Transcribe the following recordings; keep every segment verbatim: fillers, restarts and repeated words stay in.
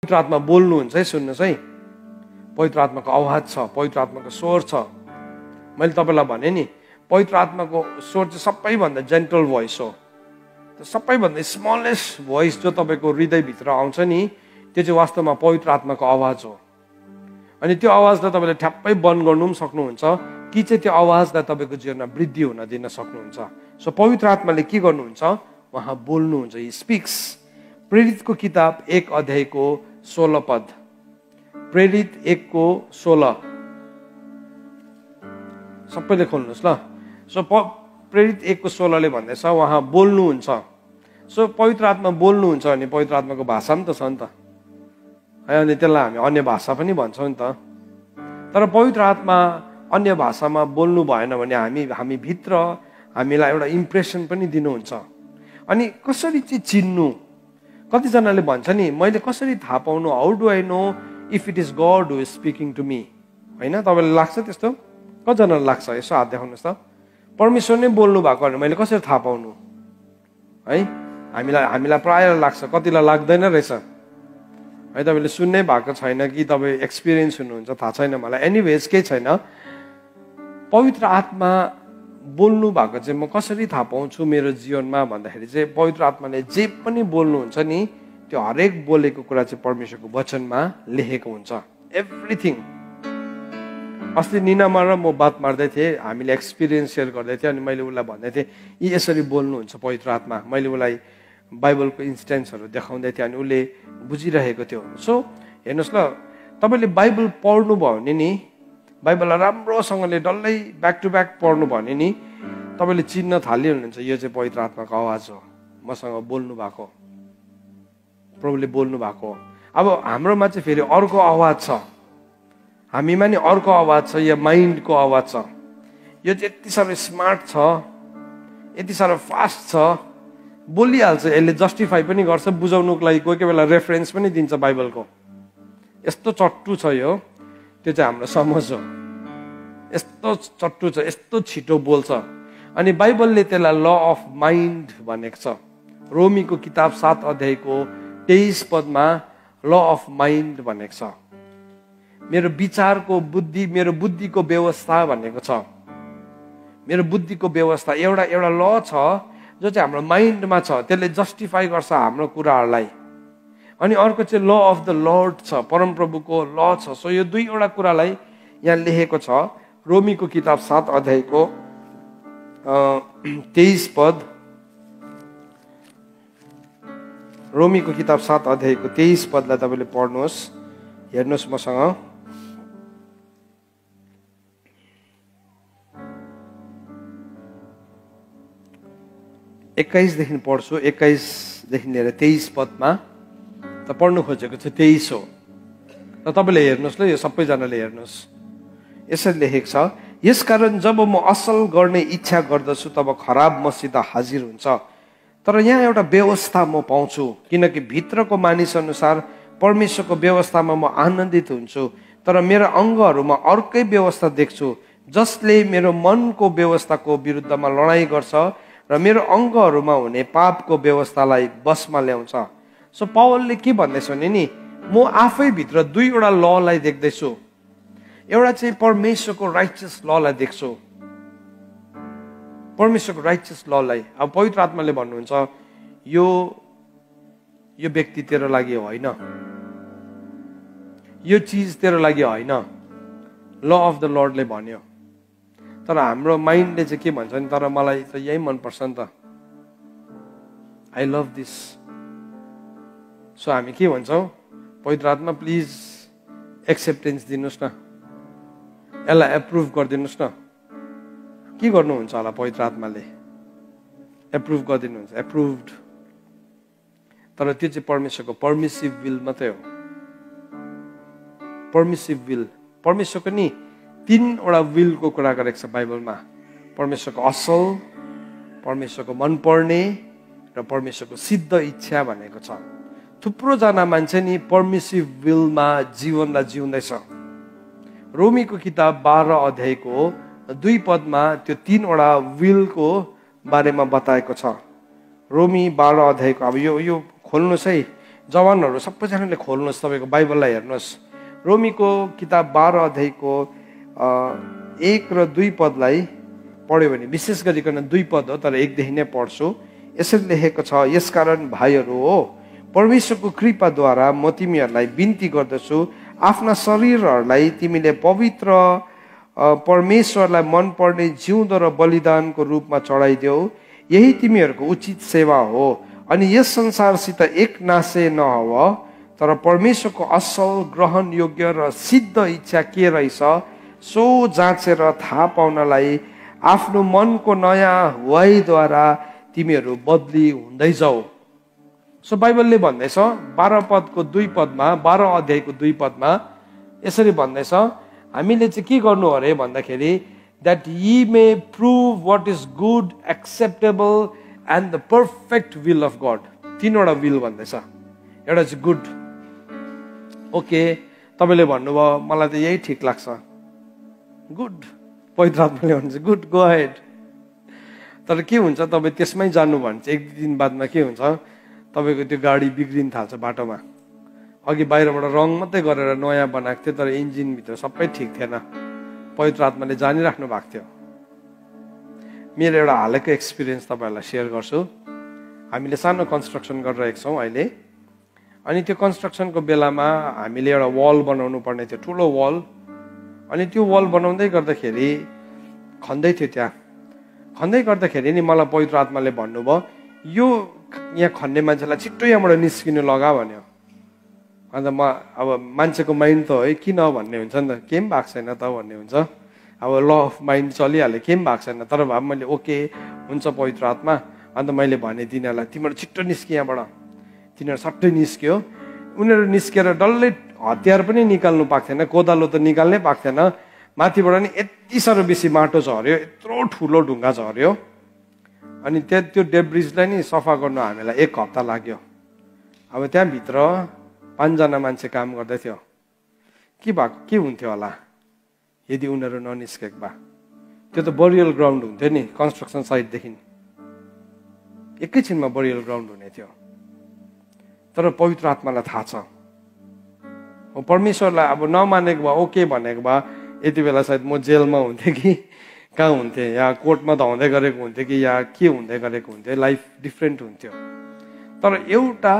पवित्र आत्मा बोल्नुहुन्छ है, सुन्नुहोस् है। पवित्र आत्माको आवाज छ, पवित्र आत्माको स्वर छ। मैले तपाईँलाई भने नि, पवित्र आत्माको स्वर चाहिँ सबैभन्दा जेन्टल भोइस हो। सबैभन्दा स्मलेस्ट भोइस जो तपाईँको हृदयभित्र आउँछ नि, त्यो चाहिँ वास्तवमा पवित्र आत्माको आवाज हो। अनि त्यो आवाजलाई तपाईँले ठ्याप्पै बन्द गर्नु पनि सक्नुहुन्छ कि चाहिँ त्यो आवाजलाई तपाईँको जीवनमा वृद्धि हुन दिन सक्नुहुन्छ। सो पवित्र आत्माले के गर्नुहुन्छ, उहाँ बोल्नुहुन्छ, हि स्पिक्स। प्रेरितको किताब एक अध्यायको सोह्र पद, प्रेरित एकको सोह्र, सबैले खोल्नुहोस् ल। सो प प्रेरित एकको सोह्रले भन्दैछ उहाँ बोल्नुहुन्छ। सो पवित्र आत्मा बोल्नुहुन्छ भने पवित्र आत्माको भाषा पनि त छ नि त है, अनि त्यसलाई हामी अन्य भाषा पनि भन्छौँ नि त। तर पवित्र आत्मा अन्य भाषामा बोल्नु भएन भने हामी हामी भित्र हामीलाई एउटा इम्प्रेसन पनि दिनुहुन्छ। अनि कसरी चाहिँ चिन्नु, कतिजनाले भन्छ नि मैले कसरी थाहा पाउनु, how do I know if it is God who is speaking to me, होइन? तपाईँलाई लाग्छ त्यस्तो? कतिजनालाई लाग्छ? यसो हात देखाउनुहोस् त। परमेश्वर नै बोल्नु भएको भने मैले कसरी थाहा पाउनु है? हामीलाई हामीलाई प्रायः लाग्छ, कतिलाई लाग्दैन रहेछ है। तपाईँले सुन्नै भएको छैन कि तपाईँ एक्सपिरियन्स हुनुहुन्छ, थाहा छैन मलाई। एनिवेज केही छैन। पवित्र आत्मा बोल्नु भएको चाहिँ म कसरी थाहा पाउँछु मेरो जीवनमा भन्दाखेरि चाहिँ पवित्र आत्माले जे पनि बोल्नुहुन्छ नि त्यो हरेक बोलेको कुरा चाहिँ परमेश्वरको वचनमा लेखेको हुन्छ, एभ्रिथिङ। अस्ति निनामा र म बात मार्दै थिएँ, हामीले एक्सपिरियन्स सेयर गर्दै थियौँ। अनि मैले उसलाई भन्दै थिएँ यी यसरी बोल्नुहुन्छ पवित्र आत्मा। मैले उसलाई बाइबलको इन्स्टेन्सहरू देखाउँदै थिएँ, अनि उसले बुझिरहेको थियो। सो हेर्नुहोस् ल, तपाईँले बाइबल पढ्नुभयो भने नि, बाइबललाई राम्रोसँगले डल्लै ब्याक टु ब्याक पढ्नु भने नि तपाईँले चिन्न थालिहाल्नुहुन्छ यो चाहिँ पवित्र आत्माको आवाज हो, मसँग बोल्नु भएको, प्रभुले बोल्नु भएको। अब हाम्रोमा चाहिँ फेरि अर्को आवाज छ, हामीमा नि अर्को आवाज छ, या माइन्डको आवाज छ। यो चाहिँ यति साह्रो स्मार्ट छ, यति साह्रो फास्ट छ, बोलिहाल्छ, यसले जस्टिफाई पनि गर्छ, बुझाउनुको लागि कोही कोही बेला रेफरेन्स पनि दिन्छ बाइबलको। यस्तो चट्टु छ यो, त्यो चाहिँ हाम्रो समझ हो। यस्तो चट्टु छ, यस्तो छिटो बोल्छ। अनि बाइबलले त्यसलाई ल अफ माइन्ड भनेको छ। रोमीको किताब सात अध्यायको तेइस पदमा ल अफ माइन्ड भनेको छ। मेरो विचारको बुद्धि, मेरो बुद्धिको व्यवस्था भनेको छ। मेरो बुद्धिको व्यवस्था एउटा एउटा ल छ जो चाहिँ हाम्रो माइन्डमा छ, त्यसले जस्टिफाई गर्छ हाम्रो कुराहरूलाई। अनि अर्को चाहिँ ल अफ द लर्ड छ, परमप्रभुको ल छ। सो यो दुईवटा कुरालाई यहाँ लेखेको छ। रोमीको किताब सात अध्यायको तेइस पद, रोमीको किताब सात अध्यायको तेइस पदलाई तपाईँले पढ्नुहोस्, हेर्नुहोस् मसँग। एक्काइसदेखि पढ्छु, एक्काइसदेखि लिएर तेइस पदमा त पढ्नु खोजेको चाहिँ तेइस हो। र तपाईँले हेर्नुहोस् ल, यो सबैजनाले हेर्नुहोस्, यसरी लेखेको छ, यसकारण जब म असल गर्ने इच्छा गर्दछु तब खराब मसित हाजिर हुन्छ। तर यहाँ एउटा व्यवस्था म पाउँछु, किनकि भित्रको मानिस अनुसार परमेश्वरको व्यवस्थामा म आनन्दित हुन्छु। तर मेरो अङ्गहरूमा अर्कै व्यवस्था देख्छु, जसले मेरो मनको व्यवस्थाको विरुद्धमा लडाइँ गर्छ र मेरो अङ्गहरूमा हुने पापको व्यवस्थालाई बसमा ल्याउँछ। सो पावलले के भन्दैछ भने नि, म आफै भित्र दुईवटा ललाई देख्दैछु। एउटा चाहिँ परमेश्वरको राइचियस ललाई देख्छु, परमेश्वरको राइचियस ललाई। अब पवित्र आत्माले भन्नुहुन्छ यो यो व्यक्ति तेरो लागि होइन, यो चिज तेरो लागि होइन, ल अफ द लर्डले भन्यो। तर हाम्रो माइन्डले चाहिँ के भन्छ नि, तर मलाई त यही मनपर्छ नि त, आई लभ दिस। सो हामी के भन्छौँ, पवित्र आत्मा प्लिज एक्सेप्टेन्स दिनुहोस् न, यसलाई एप्रुभ गरिदिनुहोस् न। के गर्नुहुन्छ होला पवित्र आत्माले? एप्रुभ गरिदिनुहुन्छ, एप्रुभड। तर त्यो चाहिँ परमेश्वरको पर्मिसिभ विल मात्रै हो। पर्मिसिभ विल, परमेश्वरको नि तीनवटा विलको कुरा गरेको छ बाइबलमा। परमेश्वरको असल, परमेश्वरको मनपर्ने र परमेश्वरको सिद्ध इच्छा भनेको छ। थुप्रोजना मान्छे नि पर्मिसिभ विलमा जीवनलाई जिउँदैछ। रोमीको किताब बाह्र अध्यायको दुई पदमा त्यो तीनवटा विलको बारेमा बताएको छ। रोमी बाह्र अध्यायको, अब यो यो खोल्नुहोस् है, जवानहरू सबैजनाले खोल्नुहोस्, तपाईँको बाइबललाई हेर्नुहोस्। रोमीको किताब बाह्र अध्यायको एक र दुई पदलाई पढ्यो भने, विशेष गरिकन दुई पद हो तर एकदेखि नै पढ्छु। यसरी लेखेको छ, यसकारण भाइहरू हो, परमेश्वरको कृपाद्वारा म तिमीहरूलाई बिन्ती गर्दछु, आफ्ना शरीरहरूलाई तिमीले पवित्र परमेश्वरलाई मनपर्ने जिउँदो र बलिदानको रूपमा चढाइदेऊ, यही तिमीहरूको उचित सेवा हो। अनि यस संसारसित एक नासे नहोव, तर परमेश्वरको असल, ग्रहण योग्य र सिद्ध इच्छा के रहेछ सो जाँचेर थाहा पाउनलाई आफ्नो मनको नयाँ हुवाईद्वारा तिमीहरू बदली हुँदै जाऊ। सो बाइबलले भन्दैछ बाह्र पदको दुई पदमा, बाह्र अध्यायको दुई पदमा यसरी भन्दैछ, हामीले चाहिँ के गर्नु अरे भन्दाखेरि, that ye may prove what is good, acceptable and the perfect will of God. तीनवटा विल भन्दैछ। एउटा चाहिँ गुड, ओके, तपाईँले भन्नुभयो मलाई त यही ठिक लाग्छ, गुड, पवित्र आत्माले भन्छ गुड, गो अहेड। तर के हुन्छ, तपाईँ त्यसमै जानु भने चाहिँ एक दिन बादमा के हुन्छ, तपाईँको त्यो गाडी बिग्रिन थाल्छ बाटोमा। अघि बाहिरबाट रङ मात्रै गरेर नयाँ बनाएको थियो तर इन्जिनभित्र सबै ठिक थिएन, पवित्र आत्माले जानिराख्नु भएको थियो। मेरो एउटा हालैको एक्सपिरियन्स तपाईँहरूलाई सेयर गर्छु। हामीले सानो कन्स्ट्रक्सन गरिरहेको छौँ अहिले, अनि त्यो कन्स्ट्रक्सनको बेलामा हामीले एउटा वाल बनाउनु पर्ने थियो, ठुलो वाल। अनि त्यो वाल बनाउँदै गर्दाखेरि खन्दै थियो, त्यहाँ खन्दै गर्दाखेरि नि मलाई पवित्र आत्माले भन्नुभयो, यो यहाँ खन्ने मान्छेलाई छिट्टो यहाँबाट निस्किनु लगा भन्यो। अन्त म अब मान्छेको माइन्ड त है किन भन्ने हुन्छ नि त, केही पनि भएको छैन त भन्ने हुन्छ। अब ल अफ माइन्ड चलिहाल्यो, केही पनि भएको छैन। तर भए मैले ओके हुन्छ पवित्र आत्मा। अन्त मैले भने तिनीहरूलाई, तिमीहरू छिट्टो निस्कि यहाँबाट। तिनीहरू सट्टै निस्क्यो। उनीहरू निस्केर डल्लै हतियार पनि निकाल्नु पाएको थिएन, कोदालो त निकाल्नै पाएको थिएन। माथिबाट नि यति साह्रो बेसी माटो झऱ्यो, यत्रो ठुलो ढुङ्गा झऱ्यो। अनि त्यो त्यो डेब्रिजलाई नि सफा गर्नु हामीलाई एक हप्ता लाग्यो। अब त्यहाँभित्र पाँचजना मान्छे काम गर्दै थियो। के भएको के हुन्थ्यो होला यदि उनीहरू ननिस्केको भए? त्यो त बरियल ग्राउन्ड हुन्थ्यो नि, कन्स्ट्रक्सन साइटदेखि एकैछिनमा बरियल ग्राउन्ड हुने थियो। तर पवित्र आत्मालाई थाहा छ, परमेश्वरलाई अब नमानेको भए, ओके भनेको भए यति बेला सायद म जेलमा हुन्थेँ कि कहाँ हुन्थेँ, या कोर्टमा धाउँदै गरेको हुन्थ्यो कि या के हुँदै गरेको हुन्थ्यो, लाइफ डिफ्रेन्ट हुन्थ्यो। तर एउटा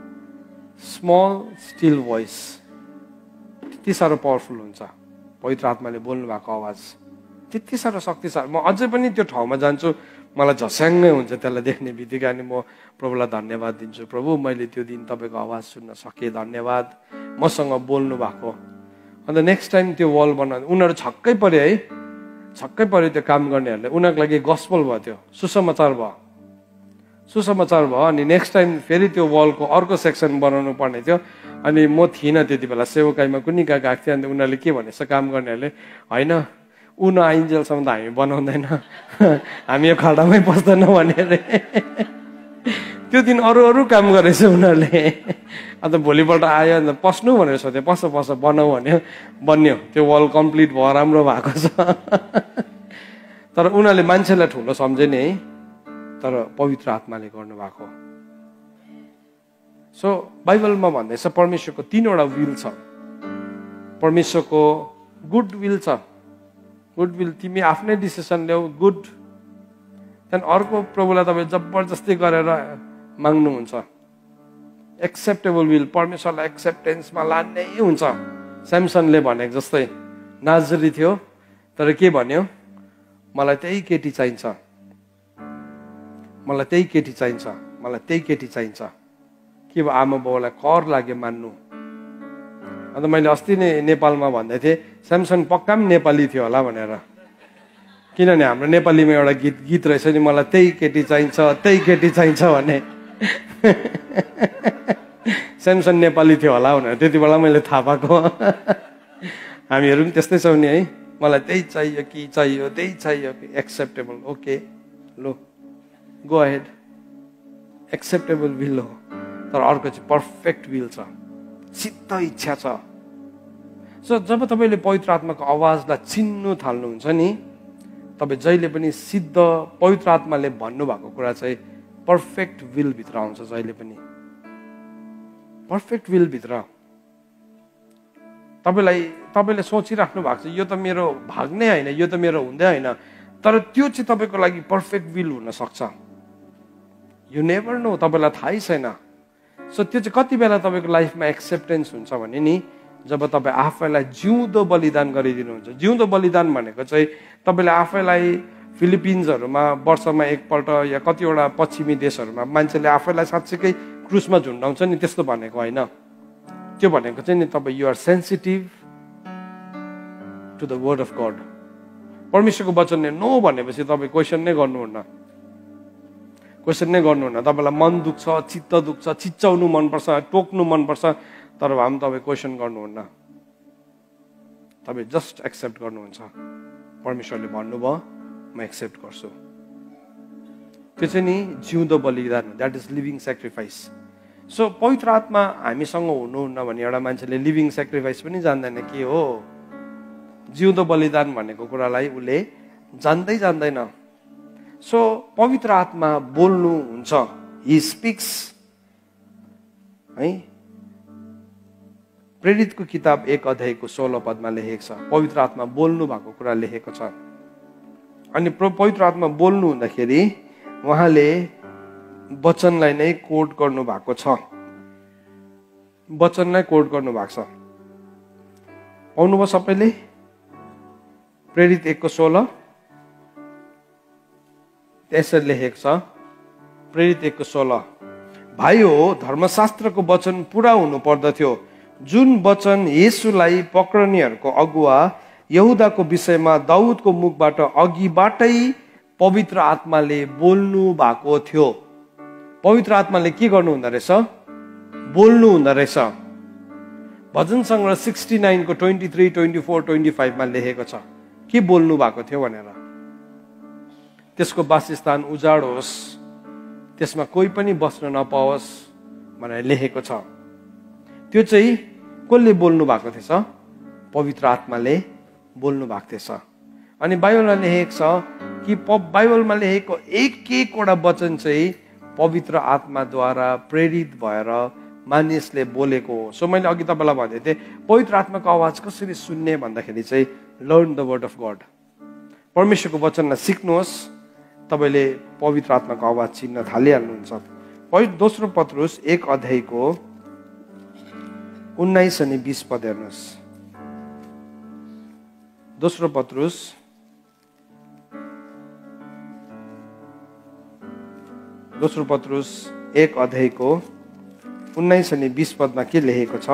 स्मल स्टिल भोइस त्यति साह्रो पावरफुल हुन्छ। पवित्र आत्माले बोल्नु भएको आवाज त्यति साह्रो शक्तिशाली। म अझै पनि त्यो ठाउँमा जान्छु, मलाई झस्याङ्गै हुन्छ त्यसलाई देख्ने बित्तिकै। अनि म प्रभुलाई धन्यवाद दिन्छु, प्रभु मैले त्यो दिन तपाईँको आवाज सुन्न सकेँ, धन्यवाद मसँग बोल्नु भएको। अन्त नेक्स्ट टाइम त्यो वाल बनाउँदा उनीहरू छक्कै पऱ्यो है, छक्कै पऱ्यो त्यो काम गर्नेहरूले। उनीहरूको लागि गस्पल भयो, त्यो सुसमाचार भयो, सुसमाचार भयो। अनि नेक्स्ट टाइम फेरि त्यो वालको अर्को सेक्सन बनाउनु पर्ने थियो। अनि म थिइनँ त्यति बेला, सेवकाईमा कुनै गएको गएको थियो। अन्त उनीहरूले के भनेछ काम गर्नेहरूले, होइन ऊ नआइन्जेलसम्म त हामी बनाउँदैन, हामी यो खाडामै पस्दैन भने अरे। त्यो दिन अरू अरू काम गरेछ उनीहरूले। अन्त भोलिपल्ट आयो, अन्त पस्नु भनेर सोध्यो, पस पस बनाऊ भन्यो, बन्यो। त्यो वाल कम्प्लिट भयो, राम्रो भएको छ। तर उनीहरूले मान्छेलाई ठुलो सम्झे नि है, तर पवित्र आत्माले गर्नुभएको। सो बाइबलमा भन्दैछ परमेश्वरको तीनवटा विल छ। परमेश्वरको गुड विल छ, गुड विल, तिमी आफ्नै डिसिसन ल्याऊ, गुड। त्यहाँदेखि अर्को प्रभुलाई तपाईँ जबरजस्ती गरेर माग्नुहुन्छ, एक्सेप्टेबल विल, परमेश्वरलाई एक्सेप्टेन्समा लान्नै हुन्छ। स्यामसनले भनेको जस्तै, नाजरी थियो तर के भन्यो, मलाई त्यही केटी चाहिन्छ, मलाई त्यही केटी चाहिन्छ, मलाई त्यही केटी चाहिन्छ। के भयो, आमा बाउलाई कर लाग्यो मान्नु। अन्त मैले अस्ति नै नेपालमा भन्दै थिएँ, स्यामसन पक्का पनि नेपाली थियो होला भनेर। किनभने हाम्रो नेपालीमा एउटा गीत गीत रहेछ नि, मलाई त्यही केटी चाहिन्छ, त्यही केटी चाहिन्छ भने। स्यामसन नेपाली थियो होला भनेर त्यति बेला मैले थाहा पाएको। हामीहरू पनि त्यस्तै छौँ नि है, मलाई त्यही चाहियो कि चाहियो, त्यही चाहियो कि, एक्सेप्टेबल, ओके लो गो अहेड, एक्सेप्टेबल विल हो। तर अर्को चाहिँ पर्फेक्ट विल छ, सिद्ध इच्छा छ। सो जब तपाईँले पवित्र आत्माको आवाजलाई चिन्नु थाल्नुहुन्छ नि, तपाईँ जहिले पनि सिद्ध पवित्र आत्माले भन्नुभएको कुरा चाहिँ पर्फेक्ट विल भित्र आउँछ। जहिले पनि पर्फेक्ट विलभित्र तपाईँलाई तपाईँले सोचिराख्नु भएको छ यो त मेरो भाग नै होइन, यो त मेरो हुँदै होइन, तर त्यो चाहिँ तपाईँको लागि पर्फेक्ट विल हुन सक्छ। यु नेभर नो, तपाईँलाई थाहै छैन। सो त्यो चाहिँ कति बेला तपाईँको लाइफमा एक्सेप्टेन्स हुन्छ भने नि जब तपाईँ आफैलाई जिउँदो बलिदान गरिदिनुहुन्छ। जिउँदो बलिदान भनेको चाहिँ तपाईँले आफैलाई फिलिपिन्सहरूमा वर्षमा एकपल्ट या कतिवटा पश्चिमी देशहरूमा मान्छेले आफैलाई साँच्चीकै क्रुसमा झुन्डाउँछ नि, त्यस्तो भनेको होइन। त्यो भनेको चाहिँ नि तपाईँ you are sensitive to the word of God. परमेश्वरको वचनले नो भनेपछि तपाईँ क्वेसन नै गर्नुहुन्न, क्वेसन नै गर्नुहुन्न। तपाईँलाई मन दुख्छ, चित्त दुख्छ, चिच्चाउनु मनपर्छ, टोक्नु मनपर्छ, तर भए पनि तपाईँ क्वेसन गर्नुहुन्न, तपाईँ जस्ट एक्सेप्ट गर्नुहुन्छ। परमेश्वरले भन्नुभयो म एक्सेप्ट गर्छु। त्यो चाहिँ नि जिउँदो बलिदान, that is living sacrifice. So पवित्र आत्मा हामीसँग हुनुहुन्न भने एउटा मान्छेले लिभिङ सेक्रिफाइस पनि जान्दैन के हो, जिउँदो बलिदान भनेको कुरालाई उसले जान्दै जान्दैन। सो पवित्र आत्मा बोल्नुहुन्छ, हि स्पिक्स है। प्रेरितको किताब एक अध्यायको सोह्र पदमा लेखेको छ पवित्र आत्मा बोल्नु भएको कुरा लेखेको छ। अनि पवित्र आत्मा बोल्नु हुँदाखेरि उहाँले वचनलाई नै कोट गर्नु भएको छ, वचनलाई कोट गर्नु भएको छ। पाउनुभयो सबैले? प्रेरित एकको सोह्र त्यसरी लेखेको छ, प्रेरित एकको सोह्र, भाइ हो धर्मशास्त्रको वचन पुरा हुनु पर्दथ्यो जुन वचन येशूलाई पक्रनेहरूको अगुवा यहुदाको विषयमा दाउदको मुखबाट अघिबाटै पवित्र आत्माले बोल्नु भएको थियो। पवित्र आत्माले के गर्नु हुँदो रहेछ? बोल्नु हुँदो रहेछ। भजन सङ्ग्रह सिक्सटी नाइनको twenty three twenty four twenty फाइभमा लेखेको छ के बोल्नु भएको थियो भनेर। त्यसको वासस्थान उजाडोस्, त्यसमा कोही पनि बस्न नपाओस् भनेर लेखेको छ। त्यो चाहिँ कसले बोल्नु भएको थिएछ? पवित्र आत्माले बोल्नु भएको थिएछ। अनि बाइबलमा लेखेको छ कि बाइबलमा लेखेको एक एकवटा वचन चाहिँ पवित्र आत्माद्वारा प्रेरित भएर मानिसले बोलेको हो। सो मैले अघि तपाईँलाई भन्दै थिएँ पवित्र आत्माको आवाज कसरी सुन्ने भन्दाखेरि चाहिँ learn the word of God. परमेश्वरको वचनलाई सिक्नुहोस्, तपाईँले पवित्र आत्माको आवाज चिन्न थालिहाल्नुहुन्छ। दोस्रो पत्रुस एक अध्यायको उन्नाइस अनि बिस पद हेर्नुहोस्। दोस्रो पत्रुस दोस्रो पत्रुस एक अध्यायको उन्नाइस अनि बिस पदमा के लेखेको छ?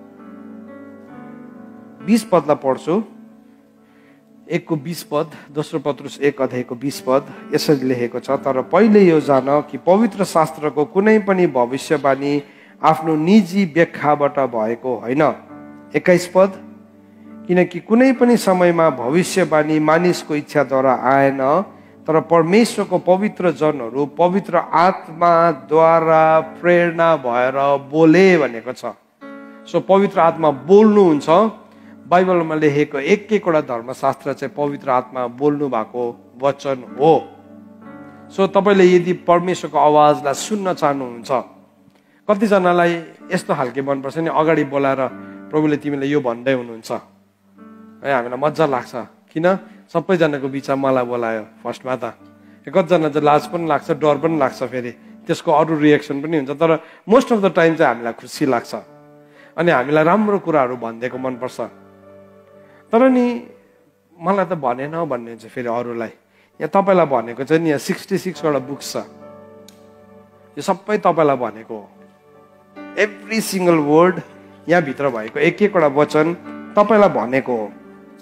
बिस पदलाई पढ्छु। एकको बिस पद, दोस्रो पत्रुस एक अध्यायको बिस पद यसरी लेखेको छ, तर पहिले यो जान कि पवित्र शास्त्रको कुनै पनि भविष्यवाणी आफ्नो निजी व्याख्याबाट भएको होइन। एक्काइस पद, किनकि कुनै पनि समयमा भविष्यवाणी मानिसको इच्छाद्वारा आएन, तर परमेश्वरको पवित्र जनहरू पवित्र आत्माद्वारा प्रेरणा भएर बोले भनेको छ। सो पवित्र आत्मा बोल्नुहुन्छ। बाइबलमा लेखेको एक एकवटा धर्मशास्त्र चाहिँ पवित्र आत्मा बोल्नु भएको वचन हो। सो तपाईँले यदि परमेश्वरको आवाजलाई सुन्न चाहनुहुन्छ, कतिजनालाई यस्तो खालके मनपर्छ नि अगाडि बोलाएर प्रभुले तिमीले यो भन्दै हुनुहुन्छ है, हामीलाई मजा लाग्छ। किन? सबैजनाको बिचमा मलाई बोलायो फर्स्टमा त। कतिजना चाहिँ लाज पनि लाग्छ, डर पनि लाग्छ, फेरि त्यसको अरू रिएक्सन पनि हुन्छ। तर मोस्ट अफ द टाइम चाहिँ हामीलाई खुसी लाग्छ अनि हामीलाई राम्रो कुराहरू भनिदिएको मनपर्छ। तर नि मलाई त भनेन भन्ने हुन्छ फेरि अरूलाई। यहाँ तपाईँलाई भनेको चाहिँ नि यहाँ सिक्सटी सिक्सवटा बुक्स छ, यो सबै तपाईँलाई भनेको हो। एभ्री सिङ्गल वर्ड यहाँभित्र भएको एक एकवटा वचन तपाईँलाई भनेको हो।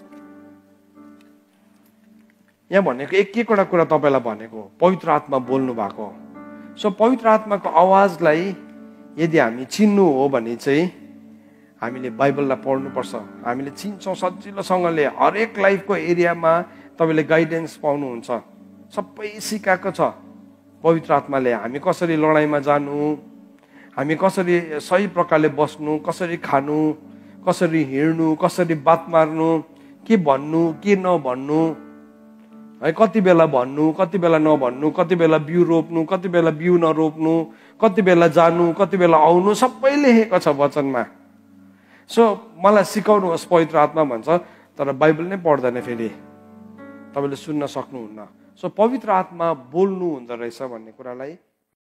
यहाँ भनेको एक एकवटा कुरा तपाईँलाई भनेको हो, पवित्र आत्मा बोल्नु भएको हो। सो पवित्र आत्माको आवाजलाई यदि हामी चिन्नु हो भने चाहिँ हामीले बाइबललाई पढ्नुपर्छ। हामीले चिन्छौँ सजिलोसँगले, हरेक लाइफको एरियामा तपाईँले गाइडेन्स पाउनुहुन्छ। सबै सिकाएको छ पवित्र आत्माले। हामी कसरी लडाइँमा जानु, हामी कसरी सही प्रकारले बस्नु, कसरी खानु, कसरी हिँड्नु, कसरी बात मार्नु, के भन्नु के नभन्नु, है, कति बेला भन्नु, कति बेला नभन्नु, कति बेला बिउ रोप्नु, कति बेला बिउ नरोप्नु, कति बेला जानु, कति बेला आउनु, सबै लेखेको छ वचनमा। सो मलाई सिकाउनुहोस् पवित्र आत्मा भन्छ, तर बाइबल नै पढ्दैन फेरि तपाईँले सुन्न सक्नुहुन्न। सो पवित्र आत्मा बोल्नु हुँदो रहेछ भन्ने कुरालाई